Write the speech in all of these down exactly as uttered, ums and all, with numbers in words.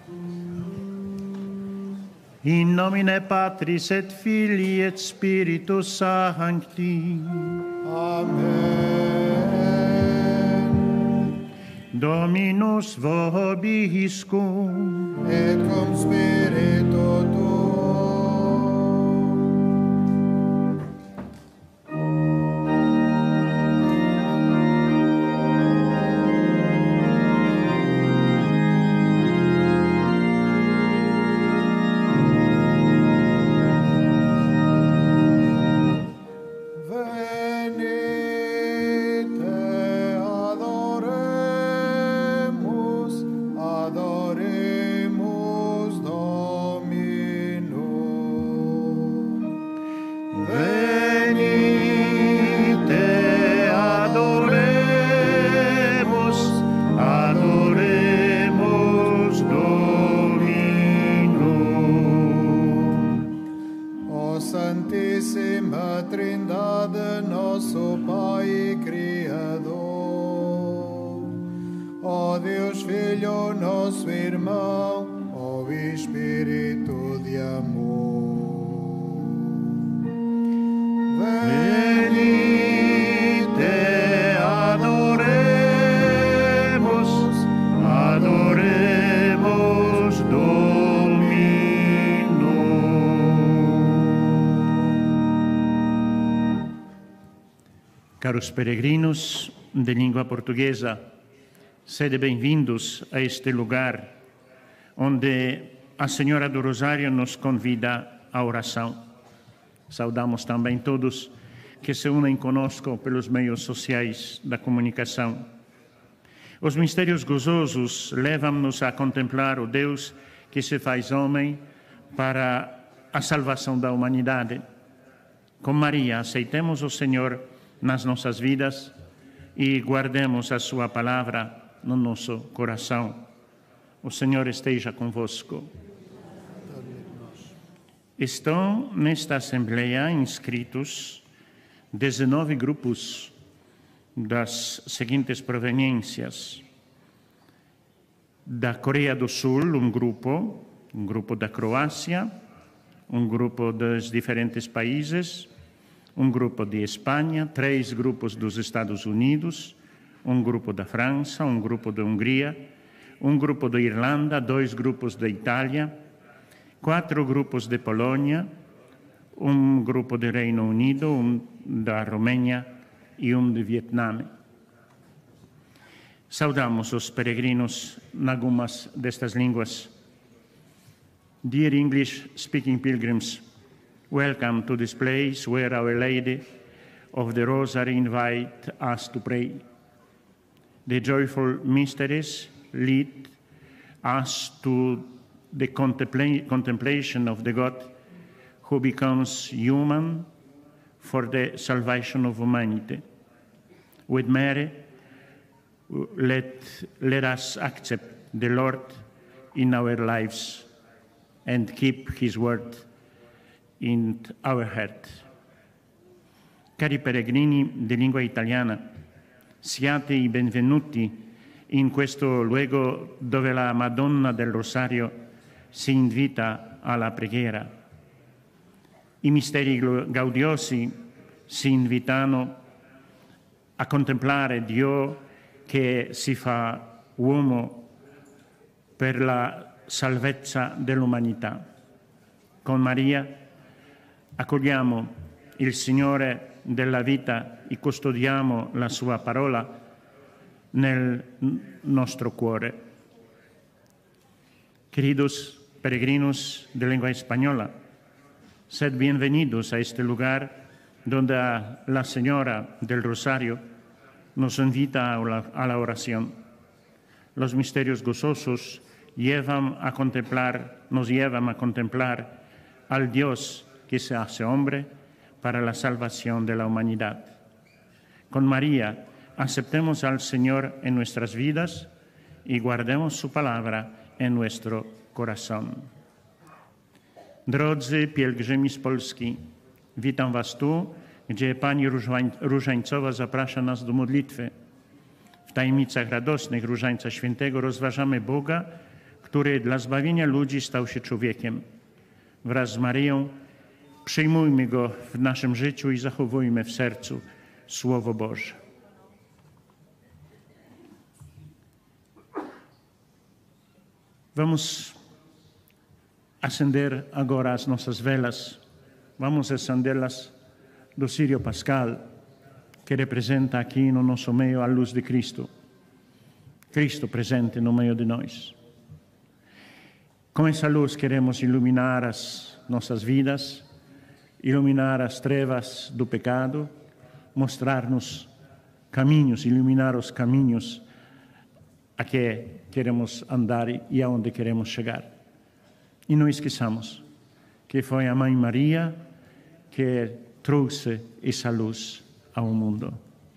In nomine Patris et Filii et Spiritus Sancti. Amen. Dominus vobiscum. Et cum spiritu tuo. Caros peregrinos de língua portuguesa, sede bem-vindos a este lugar onde a Senhora do Rosário nos convida à oração. Saudamos também todos que se unem conosco pelos meios sociais da comunicação. Os mistérios gozosos levam-nos a contemplar o Deus que se faz homem para a salvação da humanidade. Com Maria, aceitemos o Senhor nas nossas vidas e guardemos a sua palavra no nosso coração. O Senhor esteja convosco. Estão nesta Assembleia inscritos dezenove grupos das seguintes proveniências: da Coreia do Sul, um grupo, um grupo da Croácia, um grupo dos diferentes países, um grupo de Espanha, três grupos dos Estados Unidos, um grupo da França, um grupo da Hungria, um grupo da Irlanda, dois grupos da Itália, quatro grupos de Polônia, um grupo do Reino Unido, um da Romênia e um de Vietnã. Saudamos os peregrinos em algumas destas línguas. Dear English-speaking pilgrims, welcome to this place where Our Lady of the Rosary invites us to pray. The joyful mysteries lead us to the contempla- contemplation of the God who becomes human for the salvation of humanity. With Mary, let, let us accept the Lord in our lives and keep His word in our heart. Cari peregrini di lingua italiana, siate i benvenuti in questo luogo dove la Madonna del Rosario si invita alla preghiera. I misteri gaudiosi si invitano a contemplare Dio che si fa uomo per la salvezza dell'umanità. Con Maria accogliamo il Signore della vita e custodiamo la sua parola nel nostro cuore. Queridos peregrinos de lengua española, sed bienvenidos a este lugar donde la Señora del Rosario nos invita a la oración. Los misterios gozosos llevan a contemplar, nos llevan a contemplar al Dios que se hace hombre para la salvación de la humanidad. Con María, aceptemos al Señor en nuestras vidas y guardemos su palabra en nuestro corazón. Drodzy pielgrzymi z Polski, witam Was tu, gdzie Pani Różańcowa zaprasza nas do modlitwy. W tajemnicach radosnych Różańca Świętego rozważamy Boga, który dla zbawienia ludzi stał się człowiekiem. Wraz z Maryją przyjmujmy Go w naszym życiu i zachowujmy w sercu Słowo Boże. Vamos acender agora as nossas velas. Vamos acendê-las do Sírio Pascal, que representa aqui no nosso meio a luz de Cristo. Cristo presente no meio de nós. Com essa luz queremos iluminar as nossas vidas, iluminar as trevas do pecado, mostrar-nos caminhos, iluminar os caminhos a que queremos andar e aonde queremos chegar. E não esqueçamos que foi a Mãe Maria que trouxe essa luz ao mundo.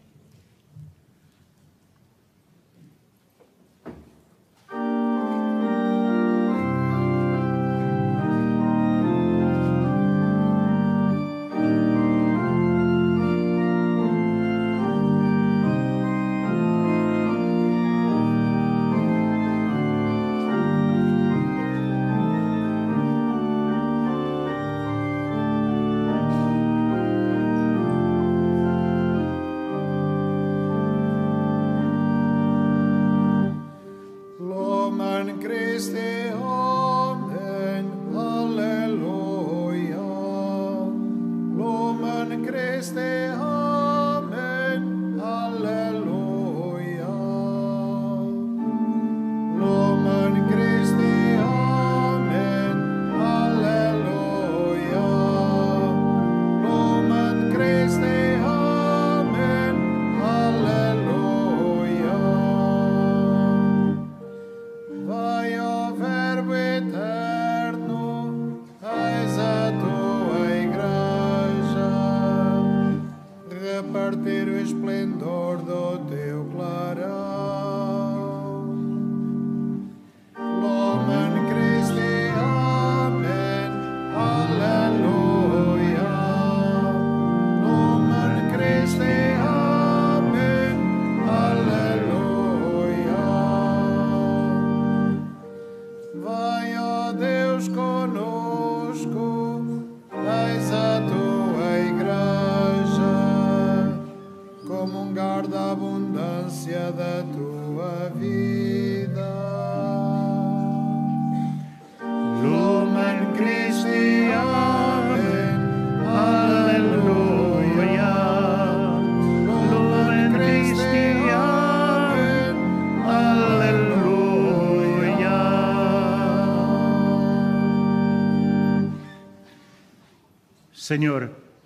Senhor,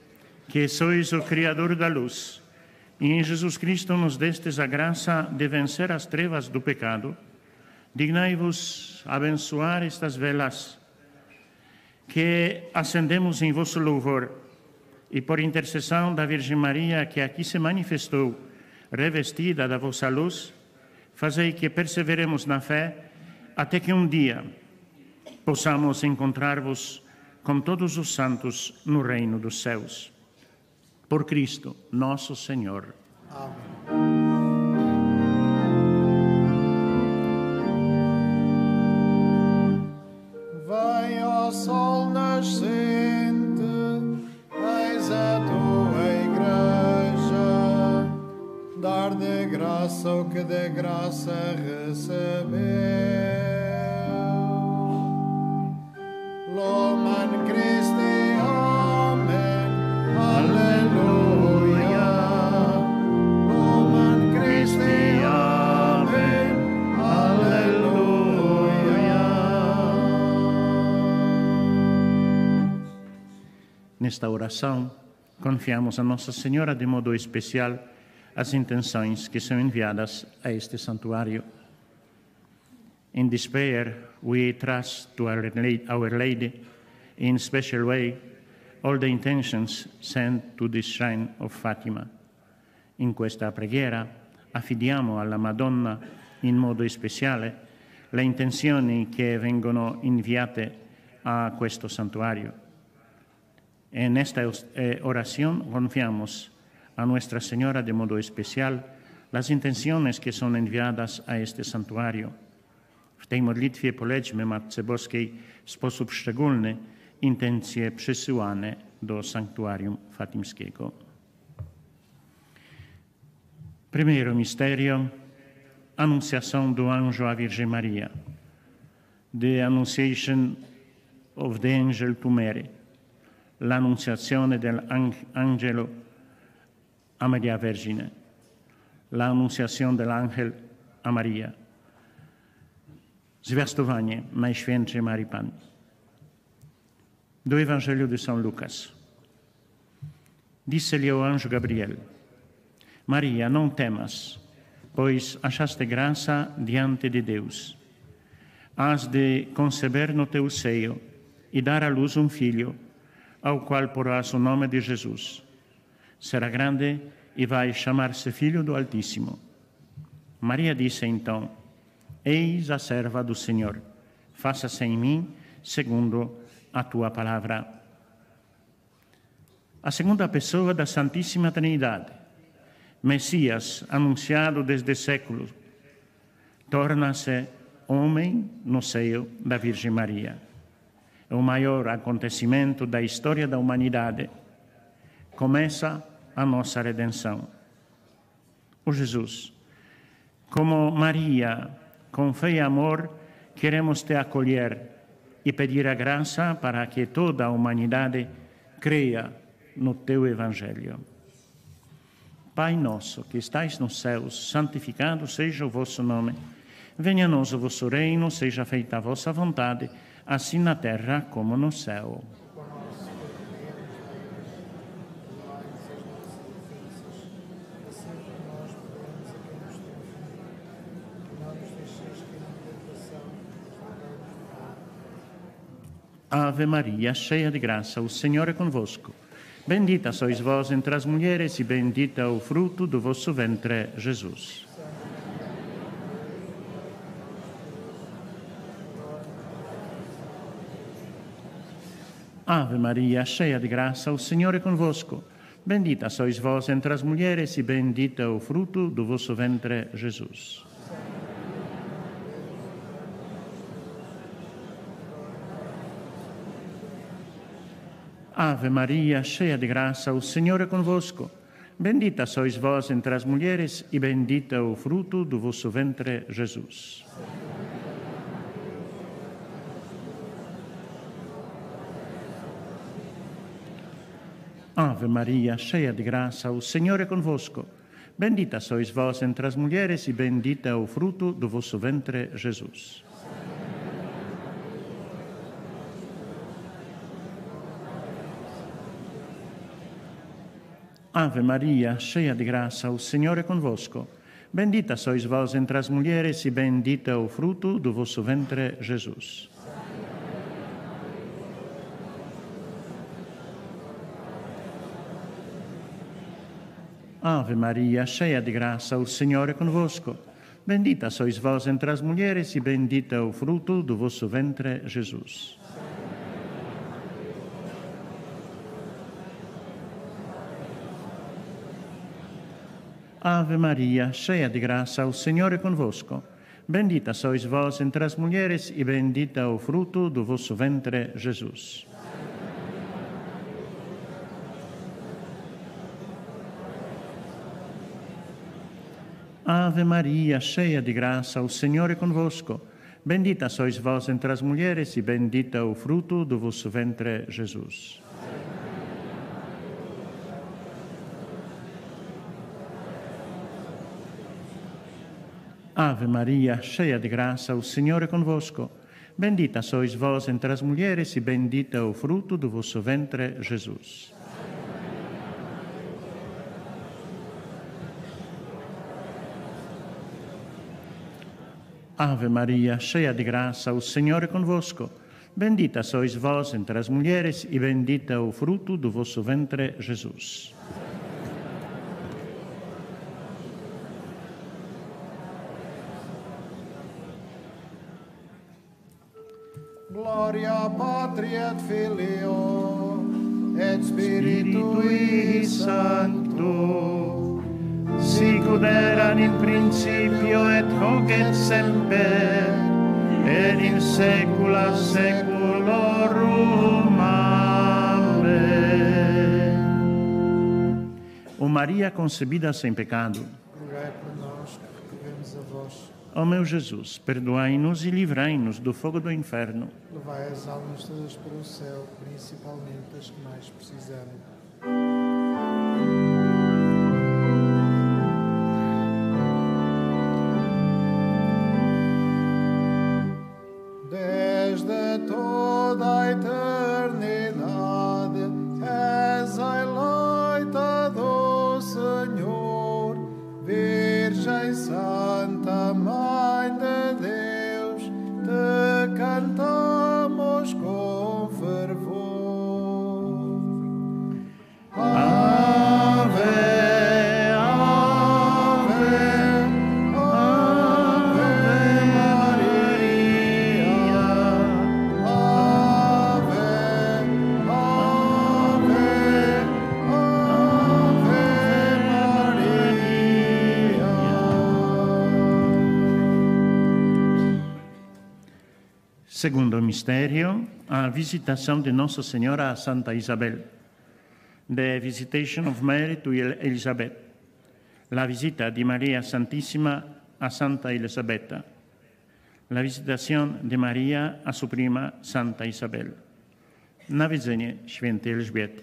que sois o Criador da luz, e em Jesus Cristo nos destes a graça de vencer as trevas do pecado, dignai-vos abençoar estas velas que acendemos em vosso louvor, e por intercessão da Virgem Maria, que aqui se manifestou, revestida da vossa luz, fazei que perseveremos na fé, até que um dia possamos encontrar-vos com todos os santos no reino dos céus. Por Cristo, nosso Senhor. Amém. Vem, ó sol nascente, eis a tua igreja, dar de graça o que de graça recebeu. Loman Christi, Amen, Alleluia. Loman Christi, Amen, Alleluia. Nesta oração, confiamos a Nossa Senhora de modo especial as intenções que são enviadas a este santuário. In this prayer, we trust to Our Lady, Our Lady in special way all the intentions sent to this shrine of Fatima. In questa preghiera affidiamo alla Madonna in modo speciale le intenzioni che vengono inviate a questo santuario. En esta oración confiamos a Nuestra Señora de modo especial las intenciones que son enviadas a este santuario. W tej modlitwie polećmy Matce Boskiej w sposób szczególny intencje przysyłane do sanktuarium fatimskiego. Primeiro mistério, Anunciação do anjo à Virgem Maria. The Annunciation of the Angel to Mary. L'Annunciazione dell'Angelo a Maria Vergine. L'Annunciazione dell'Angel a Maria. Zwiastowanie Najświętszej Marii Panny. Do Evangelho de São Lucas. Disse-lhe o anjo Gabriel: Maria, não temas, pois achaste graça diante de Deus. Has de conceber no teu seio e dar à luz um filho, ao qual porás o nome de Jesus. Será grande e vai chamar-se Filho do Altíssimo. Maria disse então: Eis a serva do Senhor, faça-se em mim segundo a tua palavra. A segunda pessoa da Santíssima Trindade, Messias, anunciado desde séculos, torna-se homem no seio da Virgem Maria. É o maior acontecimento da história da humanidade. Começa a nossa redenção. O Jesus, como Maria, com fé e amor, queremos te acolher e pedir a graça para que toda a humanidade creia no teu Evangelho. Pai nosso, que estais nos céus, santificado seja o vosso nome. Venha a nós o vosso reino, seja feita a vossa vontade, assim na terra como no céu. Ave Maria, cheia de graça, o Senhor é convosco. Bendita sois vós entre as mulheres e bendito é o fruto do vosso ventre, Jesus. Ave Maria, cheia de graça, o Senhor é convosco. Bendita sois vós entre as mulheres e bendito é o fruto do vosso ventre, Jesus. Ave Maria, cheia de graça, o Senhor é convosco. Bendita sois vós entre as mulheres e bendito é o fruto do vosso ventre, Jesus. Ave Maria, cheia de graça, o Senhor é convosco. Bendita sois vós entre as mulheres e bendito é o fruto do vosso ventre, Jesus. Ave Maria, cheia de graça, o Senhor é convosco. Bendita sois vós entre as mulheres e bendito é o fruto do vosso ventre, Jesus. Ave Maria, cheia de graça, o Senhor é convosco. Bendita sois vós entre as mulheres e bendito é o fruto do vosso ventre, Jesus. Ave Maria, cheia de graça, o Senhor é convosco. Bendita sois vós entre as mulheres e bendito é o fruto do vosso ventre, Jesus. Ave Maria, cheia de graça, o Senhor é convosco. Bendita sois vós entre as mulheres e bendito é o fruto do vosso ventre, Jesus. Ave Maria, cheia de graça, o Senhor é convosco. Bendita sois vós entre as mulheres e bendito é o fruto do vosso ventre, Jesus. Ave Maria, cheia de graça, o Senhor é convosco. Bendita sois vós entre as mulheres e bendito é o fruto do vosso ventre, Jesus. Gloria Patri et Filio et Spiritui Sancto, sic ut erat in principio et hoc et semper saecula saeculorum. Amém. Ó Maria concebida sem pecado, Rogai por nós que recorremos a vós. ó meu Jesus, perdoai-nos e livrai-nos do fogo do inferno. Levai as almas todas para o céu, principalmente as que mais precisarem. Desde toda a eternidade és a eleita do Senhor, Virgem Santa, Mãe de Deus, te cantamos com fervor. Ave, Ave, Ave Maria, Ave, Ave, Ave Maria. Segundo mistério, a visitação de Nossa Senhora a Santa Isabel. The visitation of Mary to Elizabeth. La visita di Maria Santissima a Santa Elisabetta. La visitación de Maria a su prima Santa Isabel. Nawiedzenie świętej Elżbiety.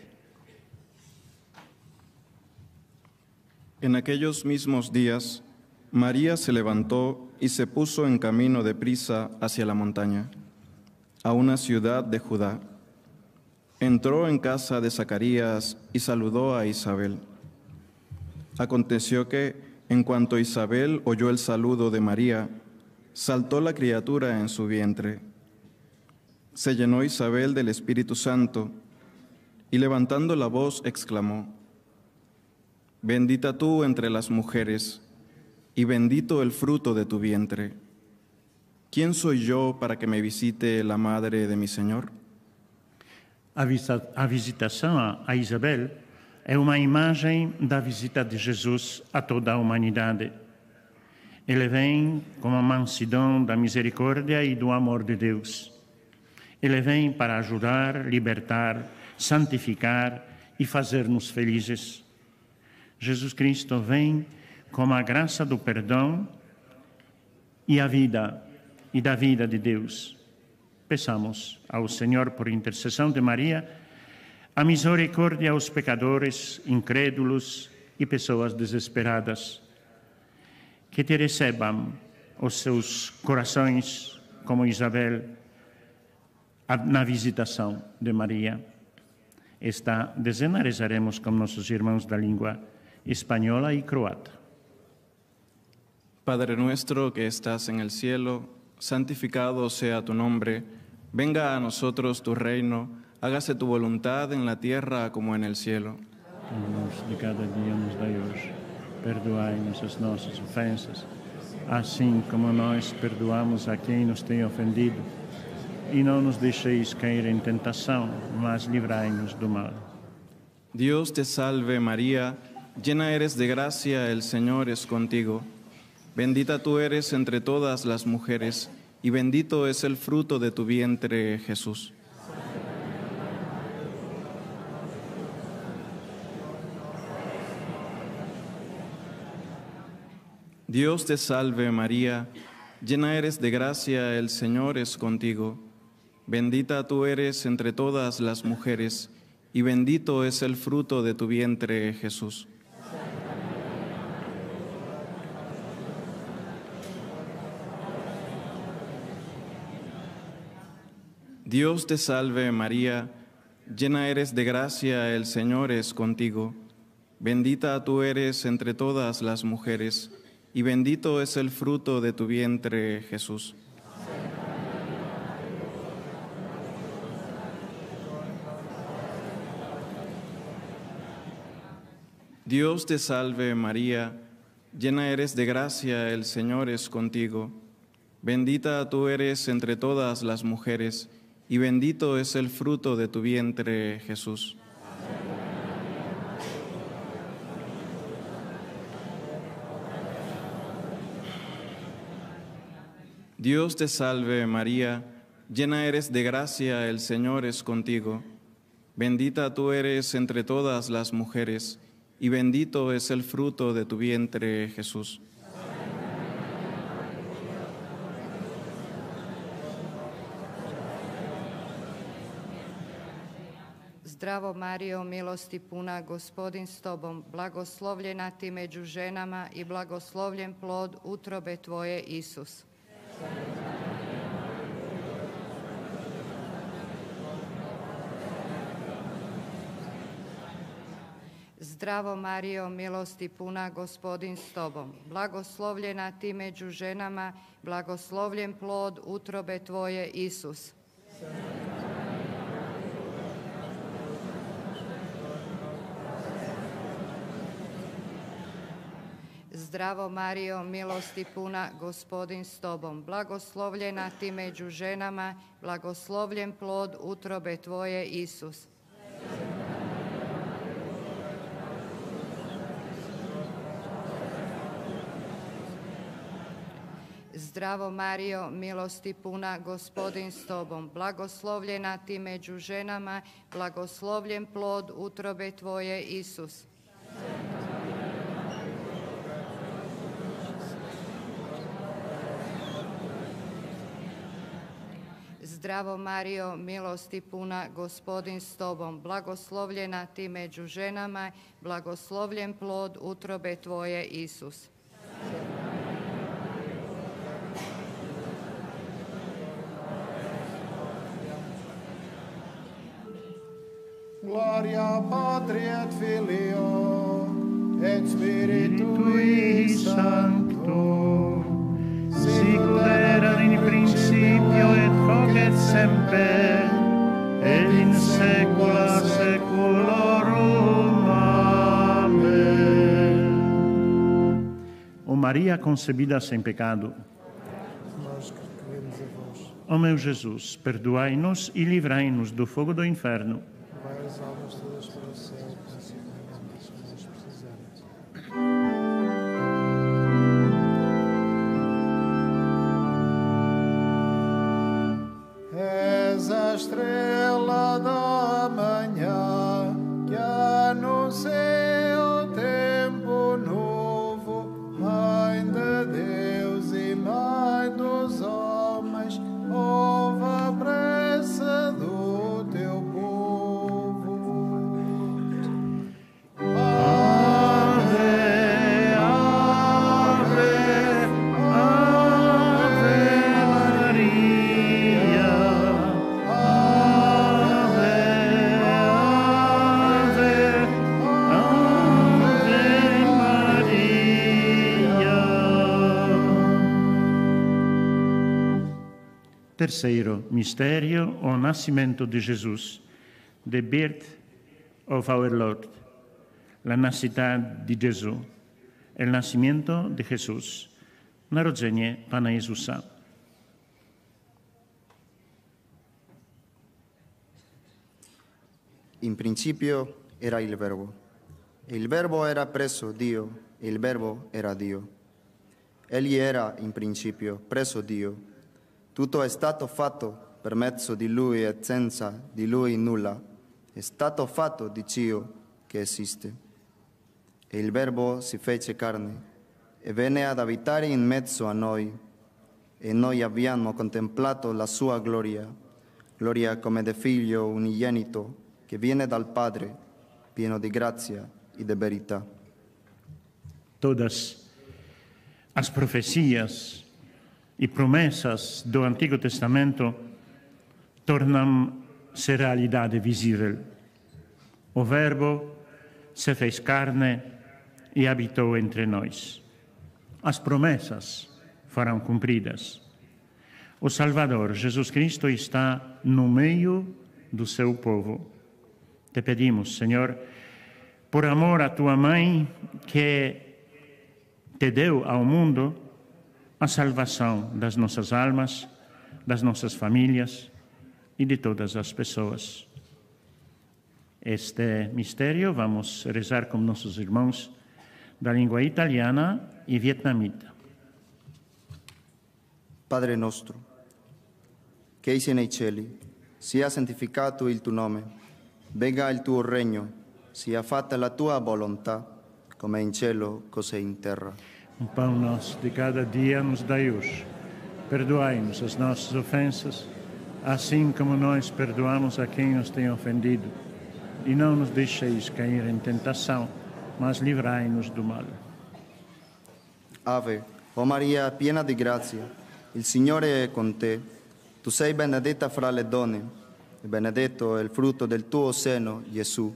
En aquellos mismos días, María se levantó y se puso en camino de prisa hacia la montaña, a una ciudad de Judá. Entró en casa de Zacarías y saludó a Isabel. Aconteció que, en cuanto Isabel oyó el saludo de María, saltó la criatura en su vientre. Se llenó Isabel del Espíritu Santo y levantando la voz exclamó: Bendita tú entre las mujeres, y bendito el fruto de tu vientre. ¿Quién soy yo para que me visite la madre de mi Señor? A, visa, a visitação a Isabel é uma imagem da visita de Jesus a toda a humanidade. Ele vem com a mansidão da misericórdia e do amor de Deus. Ele vem para ajudar, libertar, santificar e fazer-nos felizes. Jesus Cristo vem com a graça do perdão e a vida e da vida de Deus. Peçamos ao Senhor, por intercessão de Maria, a misericórdia aos pecadores, incrédulos e pessoas desesperadas. Que te recebam os seus corações, como Isabel, na visitação de Maria. Esta dezena rezaremos com nossos irmãos da língua espanhola e croata. Padre nuestro que estás en el cielo, santificado sea tu nombre. Venga a nosotros tu reino, hágase tu voluntad en la tierra como en el cielo. O pão de cada dia nos dai hoje. Perdoai-nos as nossas ofensas, assim como nós perdoamos a quem nos tem ofendido. E não nos deixeis cair em tentação, mas livrai-nos do mal. Dios te salve María, llena eres de gracia, el Señor es contigo. Bendita tú eres entre todas las mujeres, y bendito es el fruto de tu vientre, Jesús. Dios te salve María, llena eres de gracia, el Señor es contigo. Bendita tú eres entre todas las mujeres, y bendito es el fruto de tu vientre, Jesús. Dios te salve María, llena eres de gracia, el Señor es contigo. Bendita tú eres entre todas las mujeres, y bendito es el fruto de tu vientre, Jesús. Dios te salve María, llena eres de gracia, el Señor es contigo. Bendita tú eres entre todas las mujeres, y bendito es el fruto de tu vientre, Jesús. Dios te salve María, Llena eres de gracia, el Señor es contigo. Bendita tú eres entre todas las mujeres, y bendito es el fruto de tu vientre, Jesús. Zdravo Marijo, milosti puna, Gospodin s tobom, blagoslovljena ti među ženama i blagoslovljen plod utrobe tvoje, Isus. Zdravo Marijo, milosti puna, Gospodin s tobom, blagoslovljena ti među ženama, blagoslovljen plod utrobe tvoje, Isus. Zdravo Marijo, milosti puna, Gospodin s tobom, blagoslovljena ti među ženama, blagoslovljen plod utrobe tvoje, Isus. Zdravo Marijo, milosti puna, Gospodin s tobom, blagoslovljena ti među ženama, blagoslovljen plod utrobe tvoje, Isus. Zdravo Marijo, milosti puna, Gospodin s tobom, blagoslovljena ti među ženama, blagoslovljen plod utrobe tvoje, Isus. Gloria Patri et Filio et Spiritui Sancto, sicut erat in principio et hoc et semper, et in saecula saeculorum. Amen. Ó Maria concebida sem pecado, nós que recorremos a vós. ó meu Jesus, perdoai-nos e livrai-nos do fogo do inferno. Vai as almas todas para o céu, principalmente as que mais precisarem. És a estrela da manhã que anuncia o tempo novo, Mãe de Deus e Mãe dos homens, ouve a prece do teu povo. Ave, ave, ave Maria. Ave, ave, ave Maria. Terceiro mistério, o nascimento de Jesus, the birth of our Lord, la nascita di Gesù, el nacimiento de Jesús, narodzenie Pana Jezusa. In principio era il Verbo. Il Verbo era presso Dio, e il Verbo era Dio. Egli era in principio presso Dio. Tutto è stato fatto per mezzo di Lui e senza di Lui nulla è stato fatto di ciò che esiste. E il Verbo si fece carne e venne ad abitare in mezzo a noi, e noi abbiamo contemplato la sua gloria, gloria come del Figlio unigenito che viene dal Padre, pieno di grazia e di verità. Todas as profecias e promessas do Antigo Testamento tornam-se realidade visível. O Verbo se fez carne e habitou entre nós. As promessas foram cumpridas. O Salvador, Jesus Cristo, está no meio do seu povo. Te pedimos, Senhor, por amor a tua mãe, que te deu ao mundo a salvação das nossas almas, das nossas famílias e de todas as pessoas. Este mistério vamos rezar com nossos irmãos da língua italiana e vietnamita. Padre nostro, che sei nei cieli, sia santificato il tuo nome, venga il tuo regno, sia fatta la tua volontà, come in cielo, così in terra. O pão nosso de cada dia nos dai hoje. Perdoai-nos as nossas ofensas, assim como nós perdoamos a quem nos tem ofendido. E não nos deixeis cair em tentação, mas livrai-nos do mal. Ave, o Maria, piena di grazia, il Signore è con te. Tu sei benedetta fra le donne, e benedetto è il frutto del tuo seno, Gesù.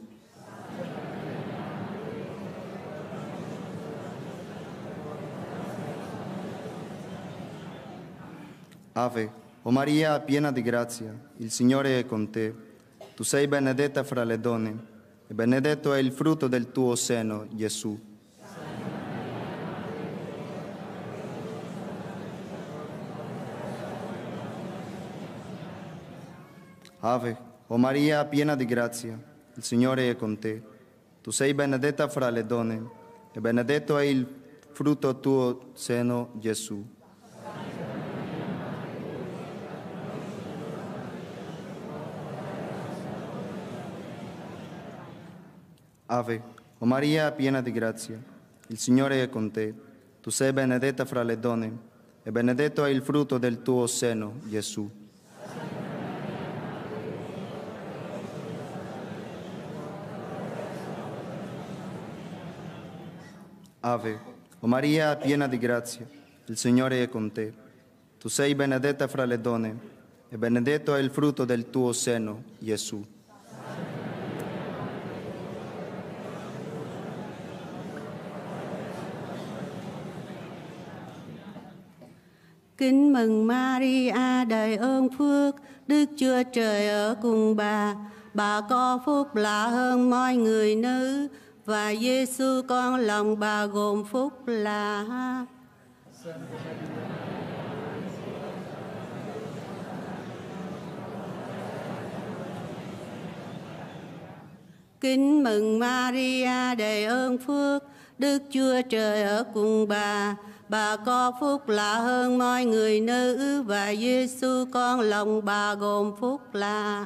Ave, o Maria, piena di grazia, il Signore è con te. Tu sei benedetta fra le donne, e benedetto è il frutto del tuo seno, Gesù. Ave, o Maria, piena di grazia, il Signore è con te. Tu sei benedetta fra le donne, e benedetto è il frutto del tuo seno, Gesù. Ave, o Maria, piena di grazia, il Signore è con te. Tu sei benedetta fra le donne, e benedetto è il frutto del tuo seno, Gesù. Ave, o Maria, piena di grazia, il Signore è con te. Tu sei benedetta fra le donne, e benedetto è il frutto del tuo seno, Gesù. Kính mừng Maria, đầy ơn phước, Đức Chúa Trời ở cùng bà. Bà có phúc lạ hơn mọi người nữ, và Giêsu con lòng bà gồm phúc lạ. Kính mừng Maria, đầy ơn phước, Đức Chúa Trời ở cùng bà. Bà có phúc lạ hơn mọi người nữ, và Giêsu con lòng bà gồm phúc lạ.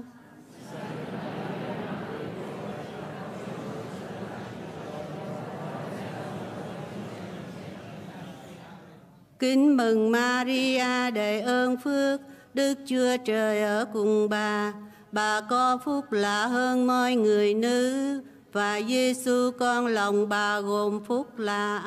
Kính mừng Maria, đầy ơn phước, Đức Chúa Trời ở cùng bà. Bà có phúc lạ hơn mọi người nữ, và Giêsu con lòng bà gồm phúc lạ.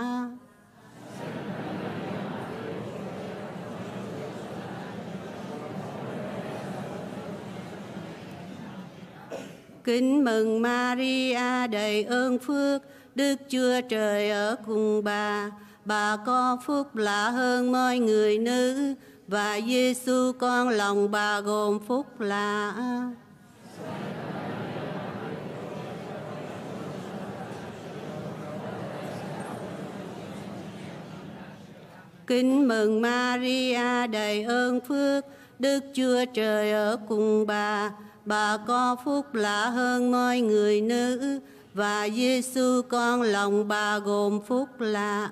Kính mừng Maria, đầy ơn phước, Đức Chúa Trời ở cùng bà. Bà có phúc lạ hơn mọi người nữ, và Giêsu con lòng bà gồm phúc lạ. Kính mừng Maria, đầy ơn phước, Đức Chúa Trời ở cùng bà. Bà có phúc lạ hơn mọi người nữ, và Giêsu con lòng bà gồm phúc lạ.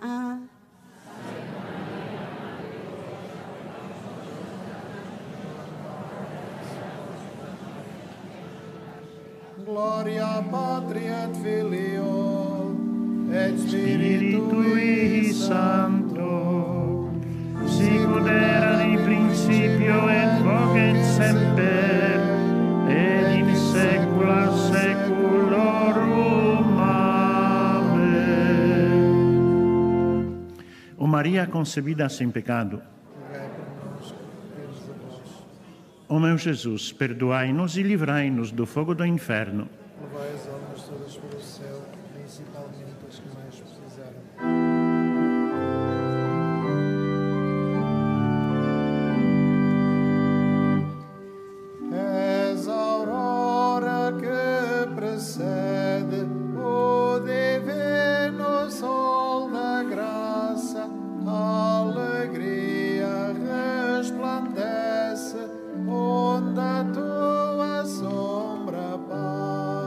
Gloria Patri et Filio et Spiritui Sancto, sicut erat in principio et hoc et semper, et in saecula saeculorum. Amén. O Maria concebida sem pecado, ó meu Jesus, perdoai-nos e livrai-nos do fogo do inferno. Levai as almas todas para o céu, principalmente as que mais precisarem. És a aurora que precede o divino sol da graça, a alegria resplandece onde a tua sombra passa.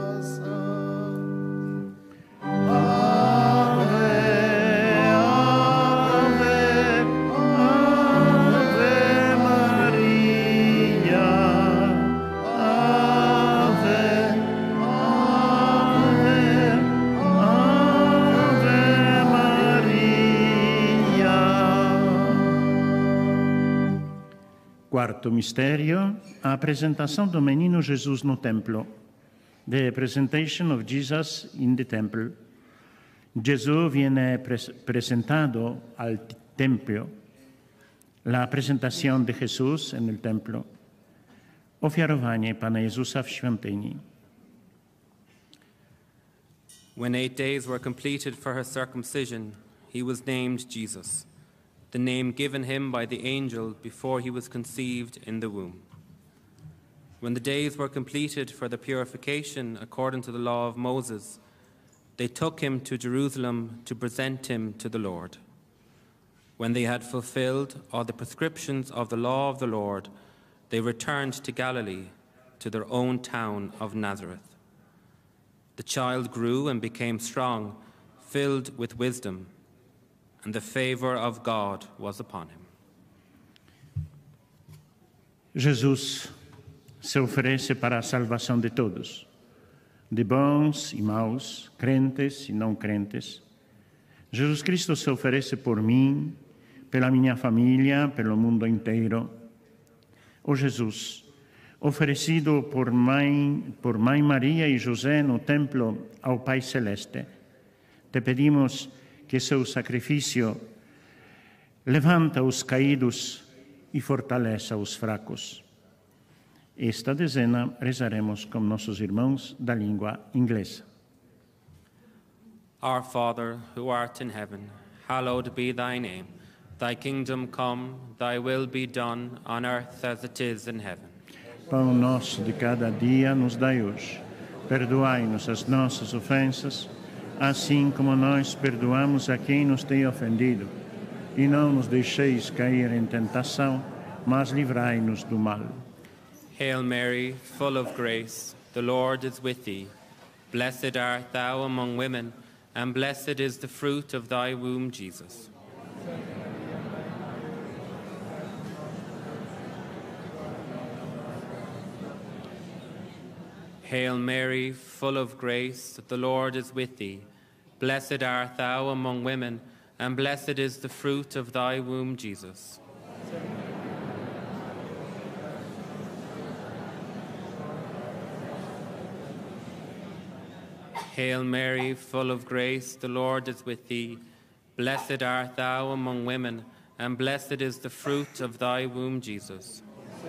Quarto mistério, a apresentação do menino Jesus no templo. The presentation of Jesus in the temple. Gesù viene pres presentado al templo. La presentación de Jesús en el templo. Ofiarowanie Pana Jezusa w świątyni. When eight days were completed for her circumcision, he was named Jesus, the name given him by the angel before he was conceived in the womb. When the days were completed for the purification according to the law of Moses, they took him to Jerusalem to present him to the Lord. When they had fulfilled all the prescriptions of the law of the Lord, they returned to Galilee, to their own town of Nazareth. The child grew and became strong, filled with wisdom, and the favor of God was upon him. Jesus se oferece para a salvação de todos, de bons e maus, crentes e não crentes. Jesus Cristo se oferece por mim, pela minha família, pelo mundo inteiro. O Jesus, oferecido por mãe, por mãe Maria e José no templo ao Pai Celeste, te pedimos que seu sacrifício levanta os caídos e fortaleça os fracos. Esta dezena rezaremos com nossos irmãos da língua inglesa. Our Father, who art in heaven, hallowed be thy name. Thy kingdom come, thy will be done, on earth as it is in heaven. Pão nosso de cada dia nos dai hoje. Perdoai-nos as nossas ofensas, assim como nós perdoamos a quem nos tem ofendido. E não nos deixeis cair em tentação, mas livrai-nos do mal. Hail Mary, full of grace, the Lord is with thee. Blessed art thou among women, and blessed is the fruit of thy womb, Jesus. Hail Mary, full of grace, the Lord is with thee. Blessed art thou among women, and blessed is the fruit of thy womb, Jesus. Hail Mary, full of grace, the Lord is with thee. Blessed art thou among women, and blessed is the fruit of thy womb, Jesus.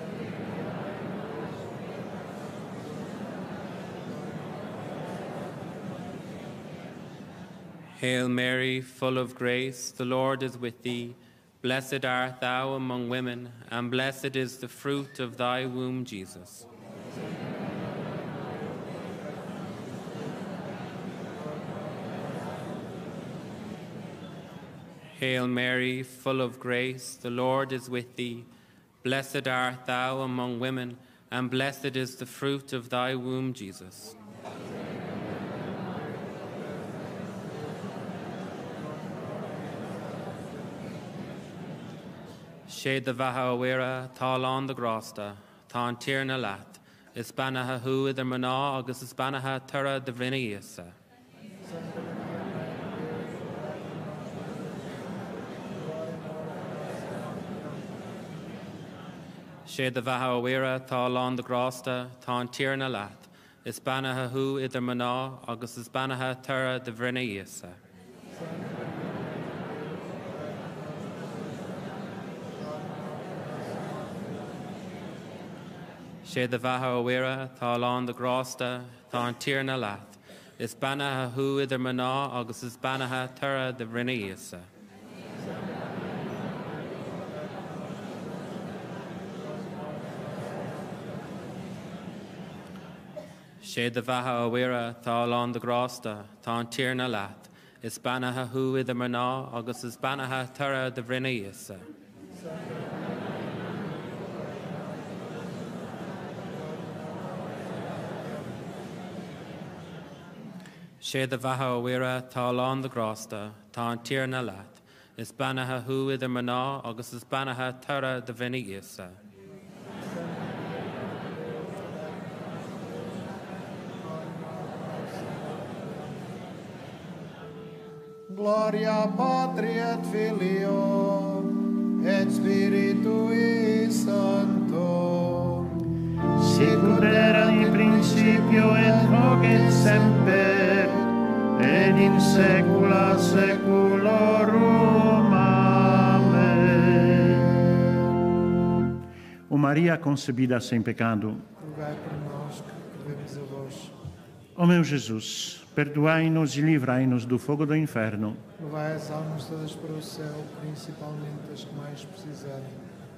Hail Mary, full of grace, the Lord is with thee. Blessed art thou among women, and blessed is the fruit of thy womb, Jesus. Hail Mary, full of grace, the Lord is with thee. Blessed art thou among women, and blessed is the fruit of thy womb, Jesus. Shade the Vahaawira, Talon the Grosta, Tan Tirna Lat, Ispanaha Hu the Mana, August Ispanaha Tura the Viniasa. Shade the Vahaawira, Talon the Grosta, Tan Tirna Lat, Ispanaha Hu the Mana, August Ispanaha Tura the Viniasa. Shade the Vahaawira, Talon the Grosta, Tan Tirna Lat, Ispanaha Hu the Mana, August Ispanaha Tura the Viniasa. Shade the Vahaawira, Talon the Grosta, Tan Tirna Lat, Ispanaha Hu the Mana, August Ispanaha Tura the Viniasa. Shade the Vahaawira, Talon the Grosta, Tan Tirna Lat, Ispanaha Hu the Mana, August Ispanaha Tura the Viniasa. Gloria Patri et Filio et Spiritui Sancti. semper, et in saecula saeculorum. Amém. O Maria concebida sem pecado, rogai por nós que recorremos a vós. ó meu Jesus, perdoai-nos e livrai-nos do fogo do inferno. Levai as almas todas para o céu, principalmente as que mais precisarem.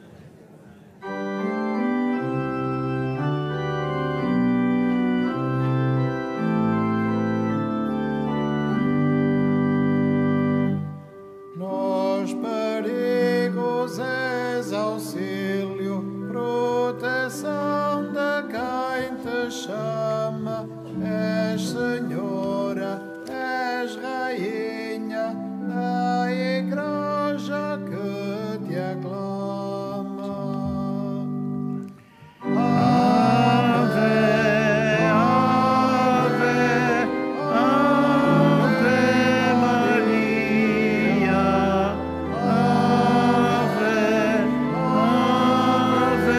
Nos perigos és auxílio, proteção de quem te chama. És Senhora, és Rainha da Igreja que te aclama. Ave, Ave, Ave Maria. Ave, Ave,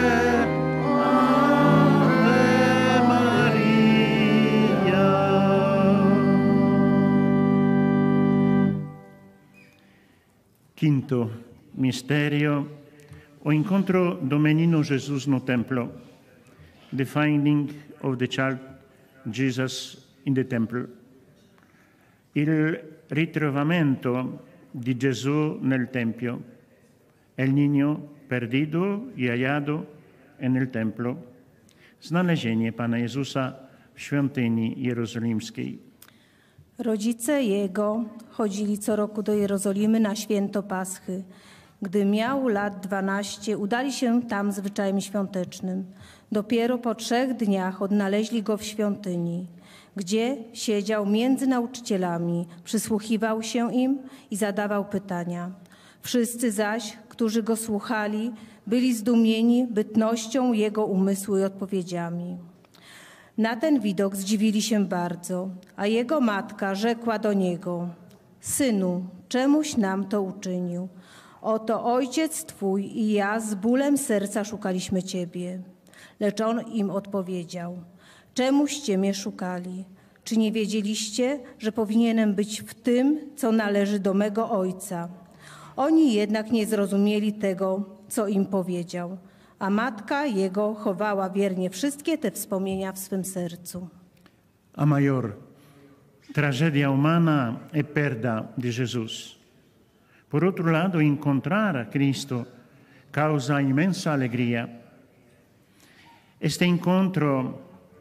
Ave Maria. Quinto mistério, o incontro do menino Jesus no templo, the finding of the child Jesus in the temple, il ritrovamento di Gesù nel Tempio, el niño perdido i hallado en el templo, znalezienie Pana Jezusa w świątyni jerozolimskiej. Rodzice Jego chodzili co roku do Jerozolimy na święto Paschy. Gdy miał lat dwanaście, udali się tam zwyczajem świątecznym. Dopiero po trzech dniach odnaleźli Go w świątyni, gdzie siedział między nauczycielami, przysłuchiwał się im i zadawał pytania. Wszyscy zaś, którzy Go słuchali, byli zdumieni bytnością Jego umysłu i odpowiedziami. Na ten widok zdziwili się bardzo, a Jego matka rzekła do Niego: Synu, czemuś nam to uczynił? Oto ojciec Twój i ja z bólem serca szukaliśmy Ciebie. Lecz On im odpowiedział: Czemuście mnie szukali? Czy nie wiedzieliście, że powinienem być w tym, co należy do mego Ojca? Oni jednak nie zrozumieli tego, co im powiedział, a matka Jego chowała wiernie wszystkie te wspomnienia w swym sercu. A maior tragedia humana e perda de Jesus. Por outro lado, encontrar a Cristo causa imensa alegria. Este encontro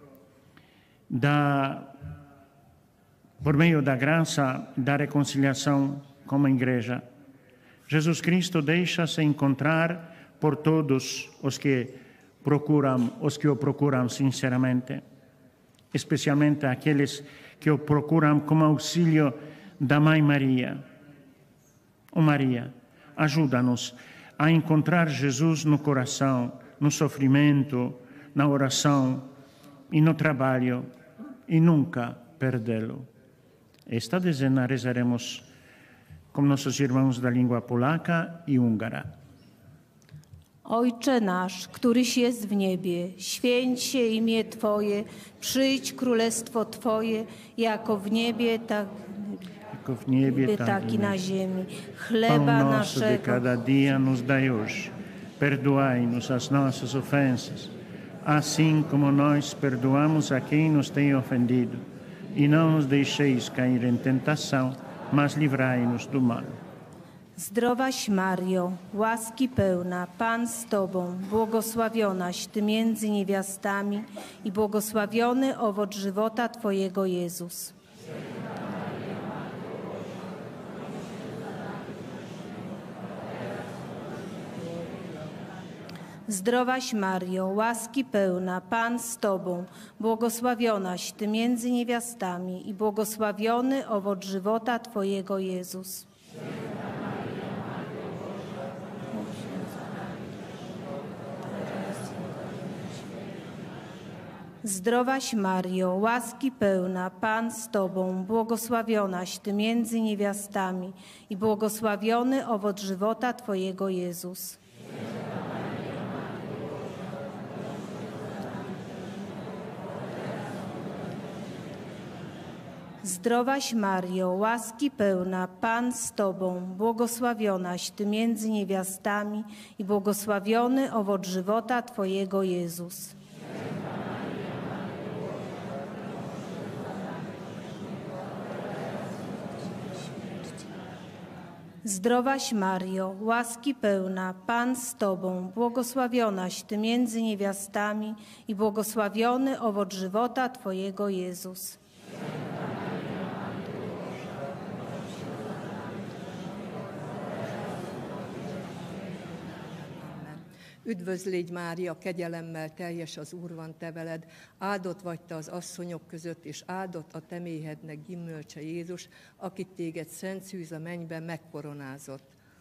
dá, por meio da graça da reconciliação como igreja. Jesus Cristo deixa-se encontrar por todos os que procuram, os que o procuram sinceramente, especialmente aqueles que o procuram como auxílio da Mãe Maria. Ó Maria, ajuda-nos a encontrar Jesus no coração, no sofrimento, na oração e no trabalho, e nunca perdê-lo. Esta dezena rezaremos com nossos irmãos da língua polaca e húngara. Ojcze nasz, któryś jest w niebie, święć się imię Twoje, przyjdź królestwo Twoje, jako w niebie, tak, Jako w niebie, tak i na ziemi. Chleba Pão nosso de naszego. cada dia nos dai hoje. Perdoai-nos as nossas ofensas, assim como nós perdoamos a quem nos tem ofendido. E não nos deixeis cair em tentação, mas livrai-nos do mal. Zdrowaś Mario, łaski pełna, Pan z Tobą, błogosławionaś Ty między niewiastami i błogosławiony owoc żywota Twojego Jezus. Zdrowaś Mario, łaski pełna, Pan z Tobą, błogosławionaś Ty między niewiastami i błogosławiony owoc żywota Twojego Jezus. Zdrowaś Mario, łaski pełna, Pan z Tobą, błogosławionaś Ty między niewiastami i błogosławiony owoc żywota Twojego Jezus. Zdrowaś Mario, łaski pełna, Pan z Tobą, błogosławionaś Ty między niewiastami i błogosławiony owoc żywota Twojego Jezus. Zdrowaś Mario, łaski pełna, Pan z Tobą, błogosławionaś Ty między niewiastami i błogosławiony owoc żywota Twojego Jezus. Üdvözl légy Mária, kegyelemmel teljes az Úr van te veled, áldott vagy te az asszonyok között, és áldott a te méhednek gyümölcse Jézus, akit téged szent szűz a mennyben megkoronázott.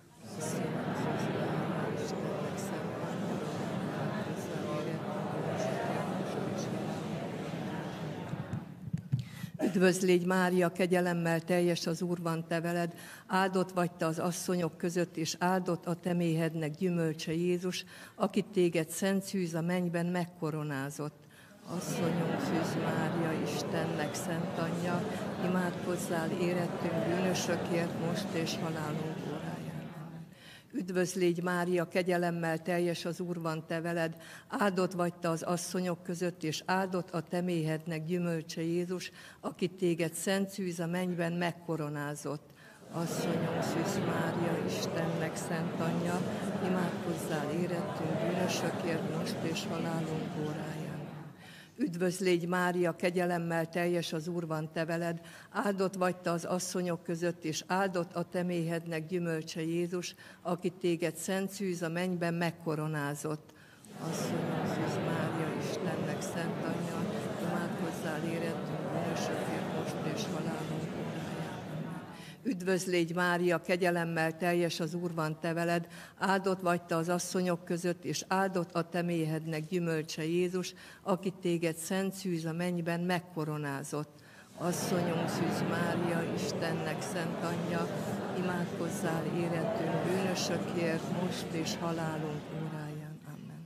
Üdvözl légy Mária, kegyelemmel teljes az Úr van te veled, áldott vagy te az asszonyok között, és áldott a te méhednek gyümölcse Jézus, akit téged szent szűz a mennyben megkoronázott. Asszonyom Szűz Mária, Istennek szent anyja, imádkozzál érettünk bűnösökért most és halálunk óráján. Üdvözl légy Mária, kegyelemmel teljes az Úr van te veled, áldott vagy te az asszonyok között, és áldott a te méhednek gyümölcse Jézus, akit téged szent szűz a mennyben megkoronázott. Asszonyom Szűz Mária, Istennek szent anyja, imádkozzál érettünk bűnösökért most és halálunk óráján. Üdvözl légy Mária, kegyelemmel teljes az Úr van te veled, áldott vagy te az asszonyok között, és áldott a te méhednek gyümölcse Jézus, akit téged szent szűz a mennyben megkoronázott. Asszonyom Szűz Mária, Istennek szent anyja, imádkozzál érettünk bűnösökért most és halálunk óráján. Üdvözl légy Mária, kegyelemmel teljes az Úr van te veled, áldott vagy te az asszonyok között, és áldott a te méhednek gyümölcse Jézus, akit téged szent szűz a mennyben megkoronázott. Asszonyom Szűz Mária, Istennek szent anyja, imádkozzál érettünk bűnösökért most és halálunk óráján. Amen.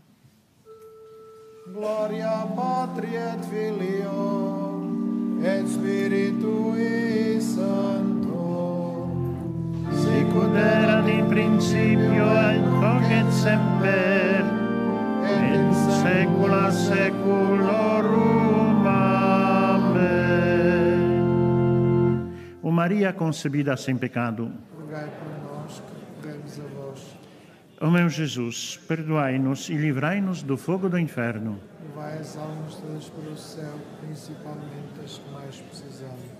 Gloria Patri et Filio et Spiritui Sancto, sicut erat in principio et hoc et semper, et in saecula saeculorum. Amen. O Maria concebida sem pecado, rogai por nós que recorremos a vós. ó meu Jesus, perdoai-nos e livrai-nos do fogo do inferno. Levai as almas todas para o céu, principalmente as que mais precisarem.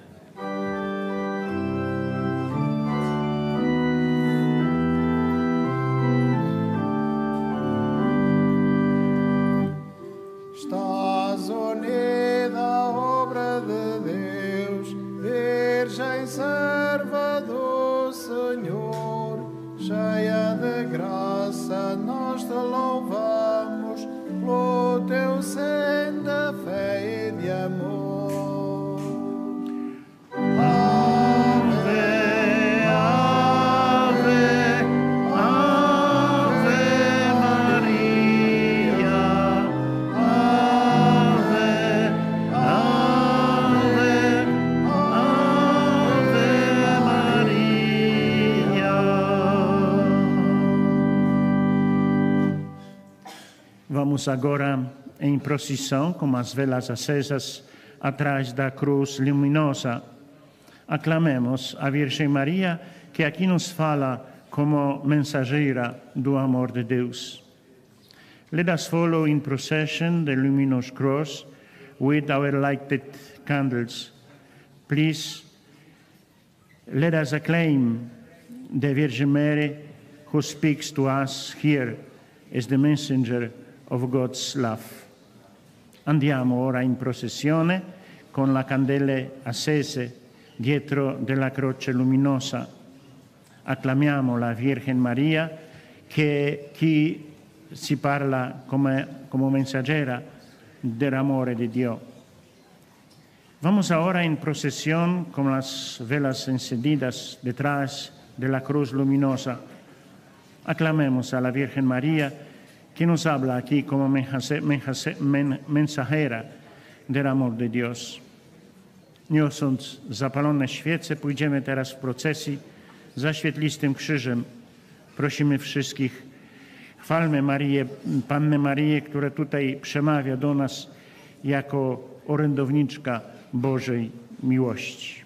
Estás unida à obra de Deus, Virgem serva do Senhor, cheia de graça, nós te louvamos pelo teu seno de fé e de amor. Ave, ave, ave Maria, ave, ave, ave Maria. Vamos agora em procissão com as velas acesas atrás da cruz luminosa. Aclamemos a Virgem Maria, que aqui nos fala como mensageira do amor de Deus. Let us follow in procession the luminous cross with our lighted candles. Please, let us acclaim the Virgin Mary who speaks to us here as the messenger of God's love. Andiamo ora in processione con le candele accese dietro della croce luminosa. Acclamiamo la Virgen Maria che chi si parla come, como mensajera del amor de Dios. Vamos ahora en procesión con las velas encendidas detrás de la cruz luminosa. Aclamemos a la Virgen María que nos habla aquí como mensajera del amor de Dios. niosąc zapalone świece, pójdziemy teraz w procesji za świetlistym krzyżem. Prosimy wszystkich, chwalmy Marię, Pannę Marię, która tutaj przemawia do nas jako orędowniczka Bożej miłości.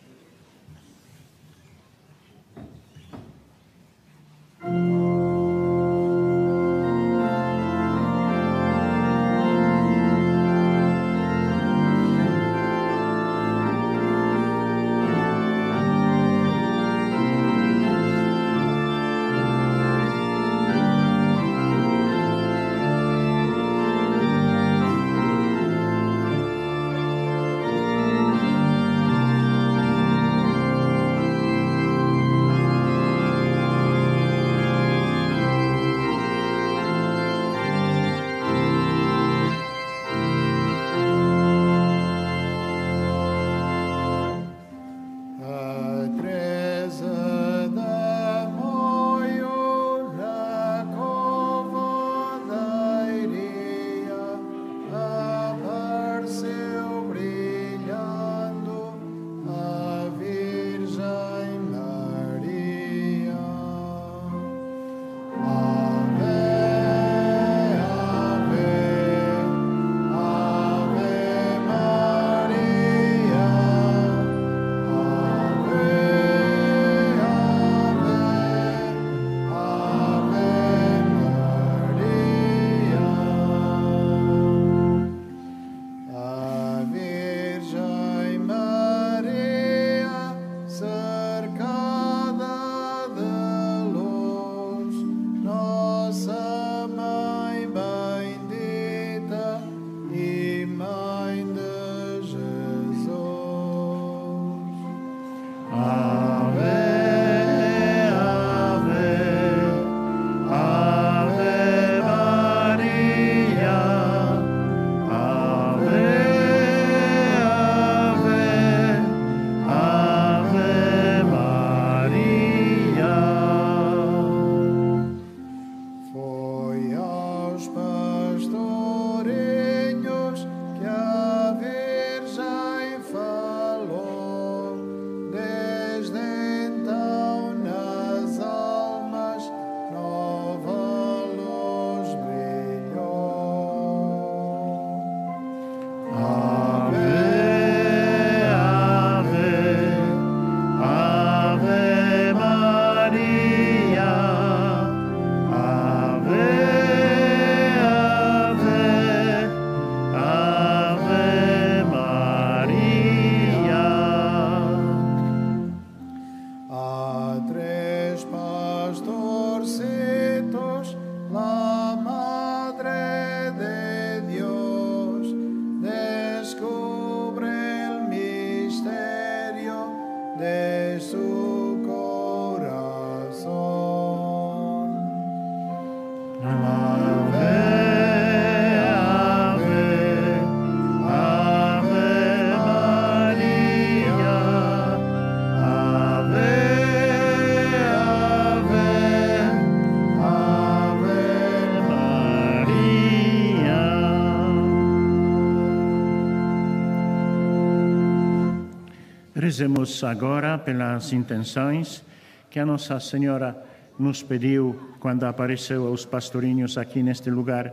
Rezemos agora pelas intenções que a Nossa Senhora nos pediu quando apareceu aos pastorinhos aqui neste lugar.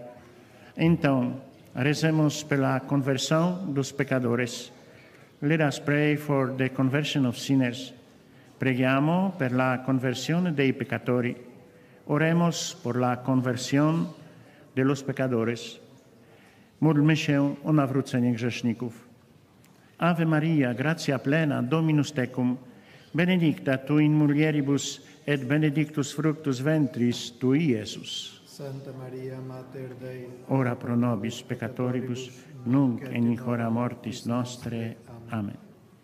Então, rezemos pela conversão dos pecadores. Let us pray for the conversion of sinners. Preghiamo per la conversione dei peccatori. Oremos por la conversión de los pecadores. Módlmy się o nawrócenie grzeszników. Ave Maria, gratia plena, Dominus tecum, benedicta tu in mulieribus et benedictus fructus ventris tui, Iesus. Santa Maria, Mater Dei, ora pro nobis peccatoribus, nunc et in hora mortis nostre. Amen.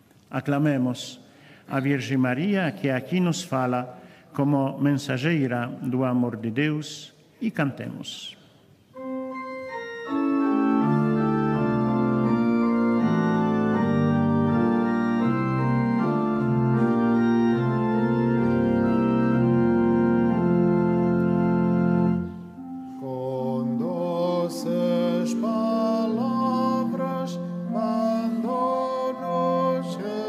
Aclamemos a Virgem Maria, que aqui nos fala como mensageira do amor de Deus, e cantemos. palavras mandou-nos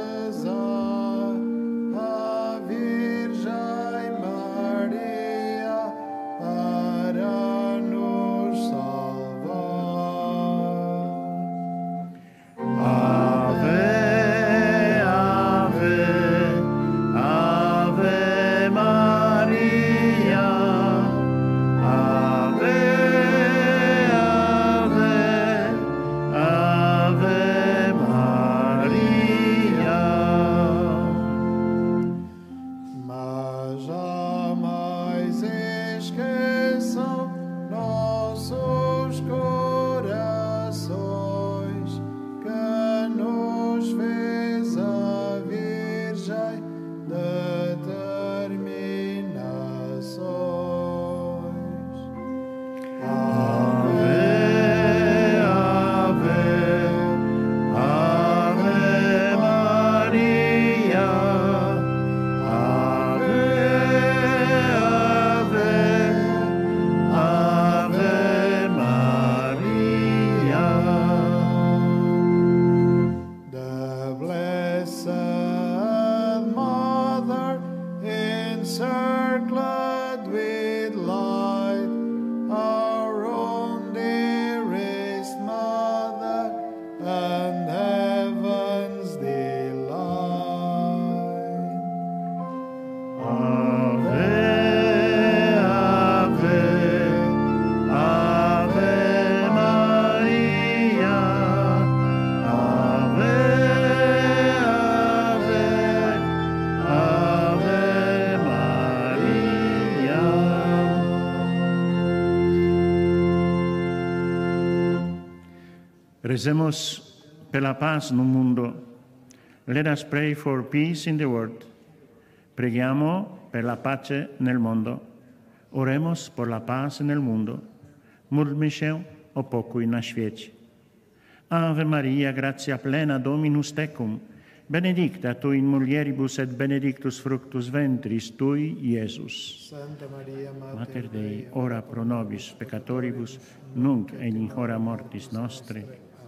Recemos per la paz no mundo. Let us pray for peace in the world. Preghiamo per la pace nel mondo. Oremos por la paz nel mundo. Módlmy się o pokój na świecie. Ave Maria, gratia plena, Dominus tecum, benedicta tu in mulieribus et benedictus fructus ventris tui, Iesus. Santa Maria, Mater Dei, ora pro nobis peccatoribus, nunc et in hora mortis nostre.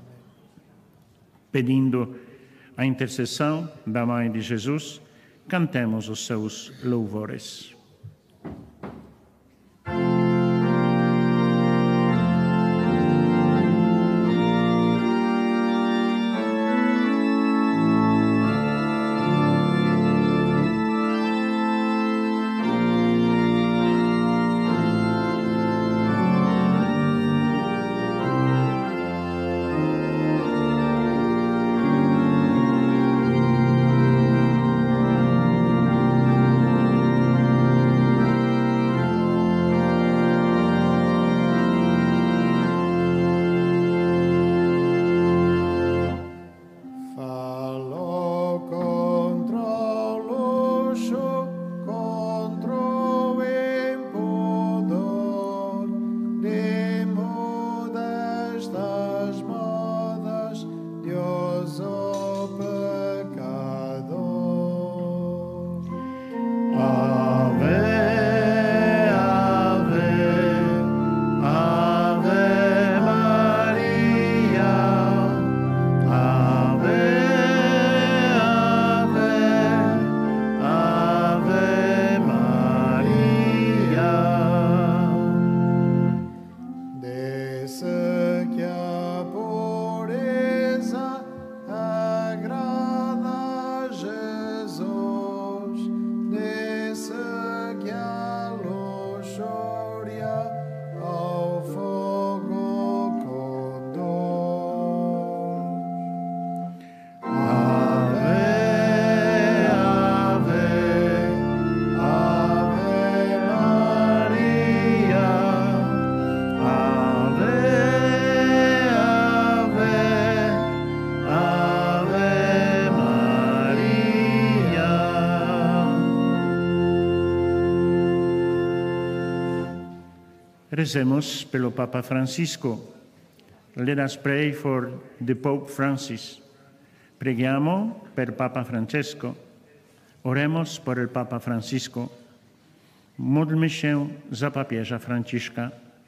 Pedindo a intercessão da Mãe de Jesus, cantemos os seus louvores. Recemos pelo Papa Francisco. Let us pray for the Pope Francis. Preghiamo per Papa Francesco. Oremos por el Papa Francisco. Módlmy się za papieża Franciszka.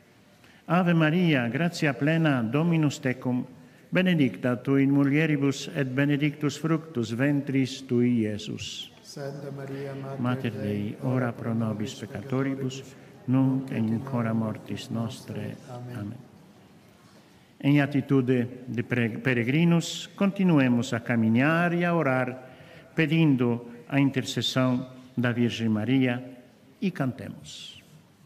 Ave Maria, gratia plena, Dominus tecum, benedicta tu in mulieribus et benedictus fructus ventris tui, Iesus. Santa Maria, Mater Dei, ora pro nobis peccatoribus, nunc et in hora mortis nostre. Amén. En atitude de peregrinos, continuemos a caminhar e a orar, pedindo a intercessão da Virgem Maria, e cantemos.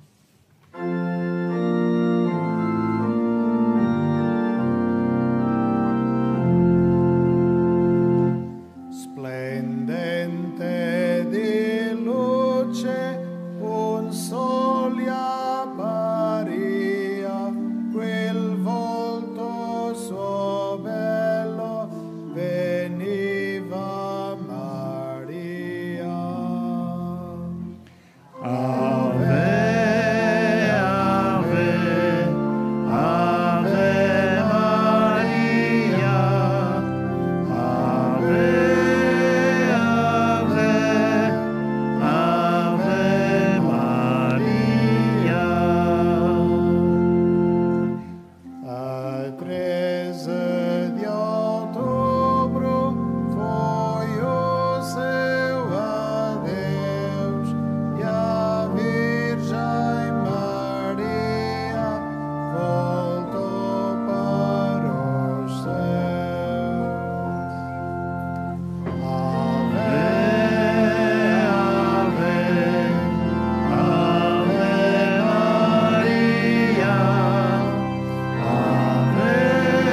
Splendente di luce, un sole apparia, quel volto suo bello, veniva Maria. Ave, ave, ave Maria, ave, ave, ave Maria. A treze de outubro foi o seu adeus e a Virgem Maria voltou para os céus. Ave, ave, ave Maria, ave, ave, ave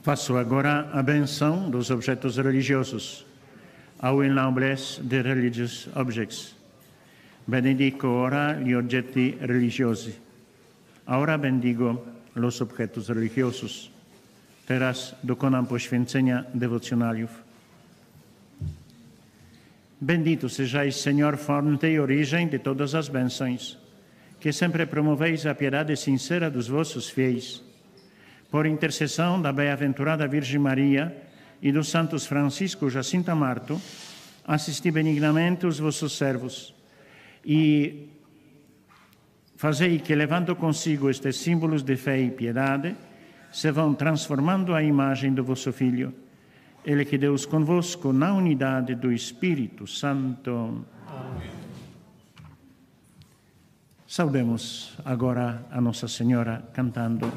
Faço agora a benção dos objetos religiosos. Au il noblesse de religious objects. Benedico ora gli oggetti religiosi. Ahora bendigo los objetos religiosos. Teraz dokonam poświęcenia dewocjonaliów. Bendito sejais, Senhor, fonte e origem de todas as bênçãos, que sempre promoveis a piedade sincera dos vossos fiéis. Por intercessão da bem-aventurada Virgem Maria e dos santos Francisco Jacinto Marto, assisti benignamente os vossos servos e fazei que, levando consigo estes símbolos de fé e piedade, se vão transformando a imagem do vosso Filho. Ele que Deus convosco na unidade do Espírito Santo. Amém. Saudemos agora a Nossa Senhora cantando.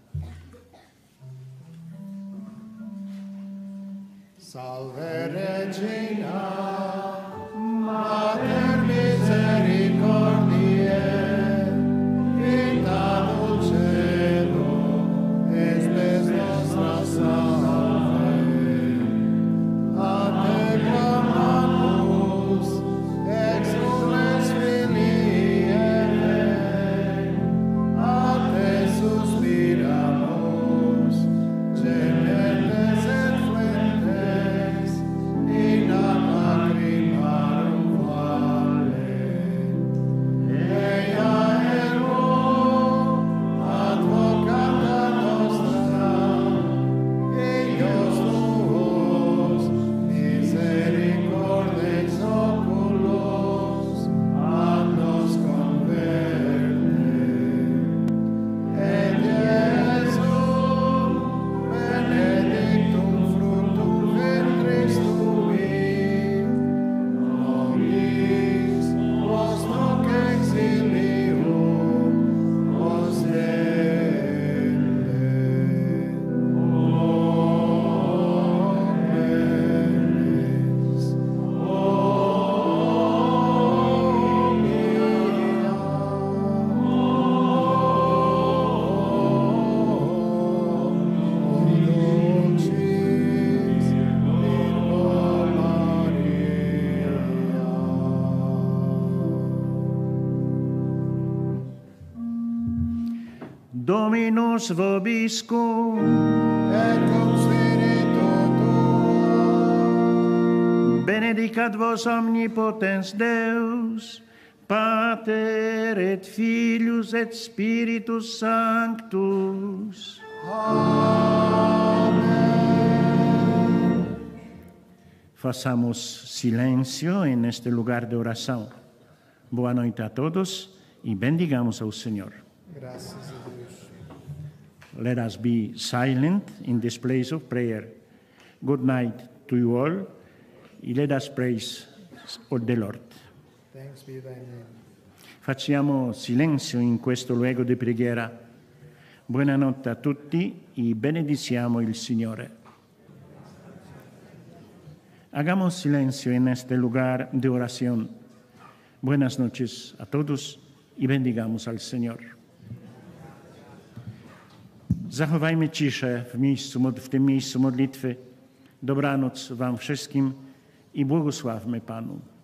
Salve Regina, Mater misericordiae, vita dulcedo, espes nostra salve. A te clamamus, exules filii Evae, a te suspiramus, gementes et flentes, in ad lacrimarum vale. Ea ergo, advocata nostra, eius tuos, misericordes oculos, ad nos converte. Et Iesum, benedictum fructum ventris tui, nobis post hoc exilium ostende. Omnes, omnia, Dominus vobiscum. et cum spiritu tuo, Benedicat vos omnipotens Deus, Pater et Filius et Spiritus Sanctus. Façamos silêncio en este lugar de oração. Boa noite a todos e bendigamos ao Senhor. graças a Deus. Let us be silent in this place of prayer. Good night to you all, and let us praise the Lord. Thanks be thy name. Facciamo silenzio in questo luogo di preghiera. Buonanotte a tutti e benediciamo il Signore. Hagamos silencio en este lugar de oración. Buenas noches a todos i bendigamos al Señor. Zachowajmy ciszę w, miejscu, w tym miejscu modlitwy. Dobranoc wam wszystkim i błogosławmy Panu.